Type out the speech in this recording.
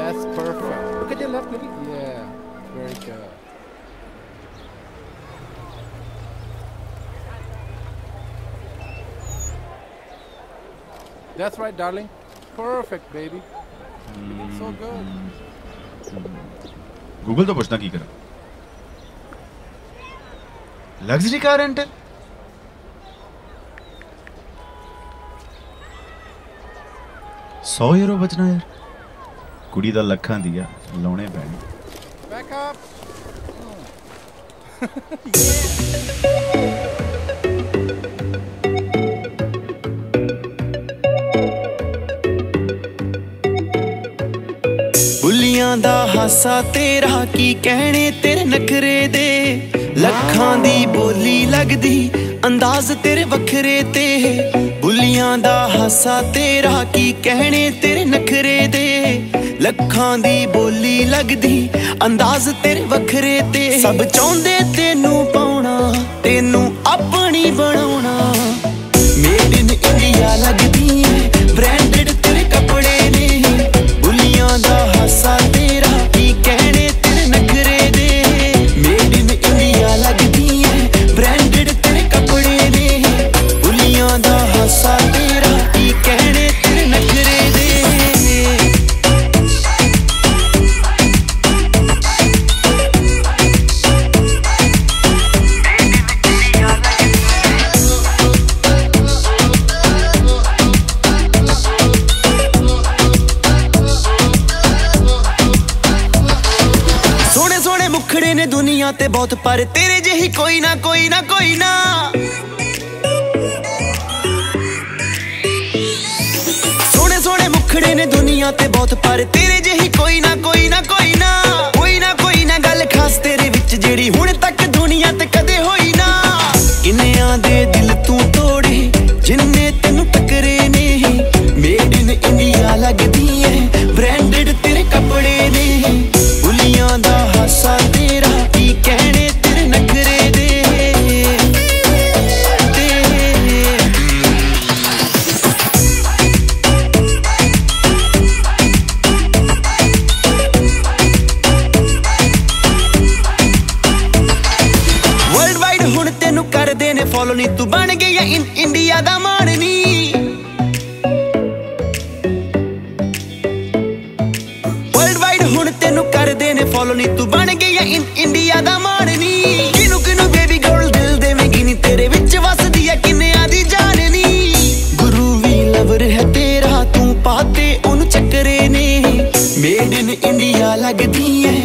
That's perfect. Look at your left, maybe. Yeah, very good. That's right, darling. Perfect, baby. You look so good. Google तो पूछना की करा luxury car rental €100 बचना यार कुड़ी दा लखां दिया लाने पैने Back up. बुलियां दा हासा तेरा की कहने तेरे नखरे दे लखां दी बोली लगदी अंदाज तेरे वखरे ते बुलियां दा हासा तेरा की कहने तेरे नखरे दे लखां दी बोली लगदी अंदाज तेरे वखरे ते सब चाहुंदे तेनू पाउणा तेनू अपनी बनाउणा मेड इन इंडिया लगदी है ब्रांडेड तेरे कपड़े ने बुलियां दा हासा तेरा की कहने तेरे नखरे दे मेड इन इंडिया लगदी है ब्रांडेड तेरे कपड़े ने बुलियां दा हासा तेरा की कहने तेरे नखरे दे मुखड़े ने दुनिया ते बहुत पर तेरे जेही कोई ना कोई ना कोई ना सोने सोने मुखड़े ने दुनिया ते बहुत पर तेरे जेही कोई ना कोई ना कोई ना कोई ना कोई ना गल खास तेरे विच जेड़ी हुण तक दुनिया ते कदे होई ना किन्नियां दे दिल तू तोड़े जिन्ने तेनू टकरे ने मेड इन इंडिया लगदी है ब्रांडेड तेरे कपड़े ने बुलियां दा हासा तेरा की कहने तेरे नखरे दे वर्ल्ड वाइड हुण तेनू कर देने फॉलो नी तू बन गया इंडिया दा मारनी तेनू कर देने फॉलो नी तू बन गया इंडिया दा मारनी किनू किनू बेबी गर्ल दिल दे में गिनी तेरे विच वसदी है किन्नियां दी जाननी गुरु वी लवर है तेरा तू पाते ओनू चक्करे ने मेड इन इंडिया लगदी है